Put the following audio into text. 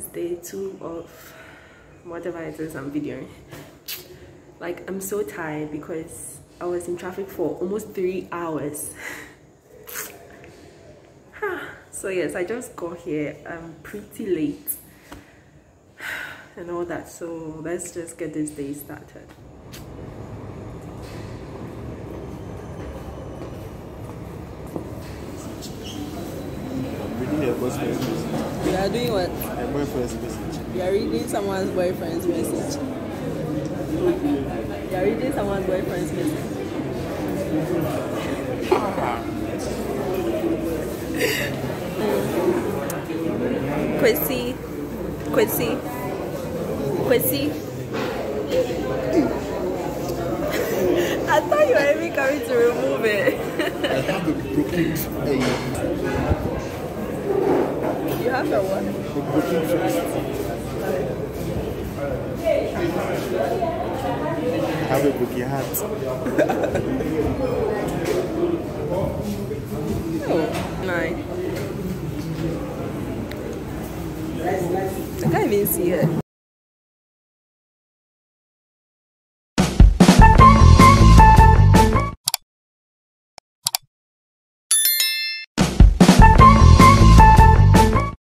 day 2 of whatever it is I'm videoing. Like, I'm so tired because I was in traffic for almost 3 hours. So yes, I just got here. I'm pretty late and all that, so let's just get this day started. Reading your boyfriend's message. You are doing what? My boyfriend's message. You are reading someone's boyfriend's message. You are reading someone's boyfriend's message. Quincy. I thought you were even coming to remove it. I have a broken You have a what? A broken fist. I have a broken heart. Oh, nice. I can't even see it.